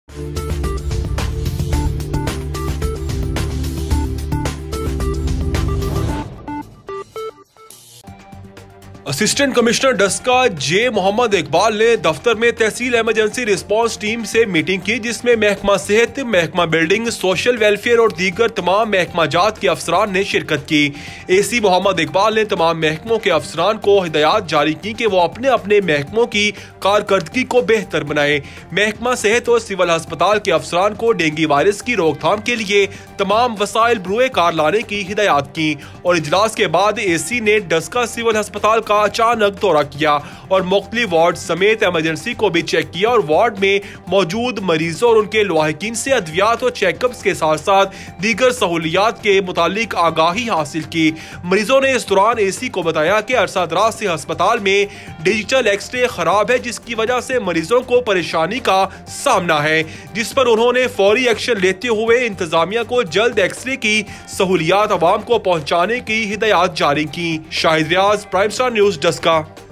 Assistant commissioner Daska जे मोहम्मद इकबाल ने दफ्तर में तहसील इमरजेंसी रिस्पांस टीम से मीटिंग की, जिसमें महकमा सेहत, महकमा बिल्डिंग, सोशल वेलफेयर और दीगर तमाम महकमा जात के अफसरान ने शिरकत की। AC मोहम्मद इकबाल ने तमाम महकमों के अफसरान को हिदायत जारी की कि वो अपने अपने महकमों की कारकर्दगी को बेहतर बनाए। महकमा सेहत और सिविल अस्पताल के अफसरान को डेंगू वायरस की रोकथाम के लिए तमाम वसाइल बरूए कार लाने की हिदायत की। और इजलास के बाद AC ने डस्का सिविल अस्पताल का अचानक दौरा किया और मुख्तलिफ वार्ड समेत इमरजेंसी को भी चेक किया और वार्ड में मौजूद मरीजों और उनके लवाहिकीन से अद्वियात और चेकअप्स के साथ साथ दीगर सहूलियात के मुतालिक आगाही हासिल की। मरीजों ने इस दौरान AC को बताया कि अरसा दराज से अस्पताल में डिजिटल एक्सरे खराब है, जिसकी वजह से मरीजों को परेशानी का सामना है, जिस पर उन्होंने फौरी एक्शन लेते हुए इंतजामिया को जल्द एक्सरे की सहूलियात अवाम को पहुंचाने की हिदायत जारी की। Shahid Riaz, prime star news, Daska.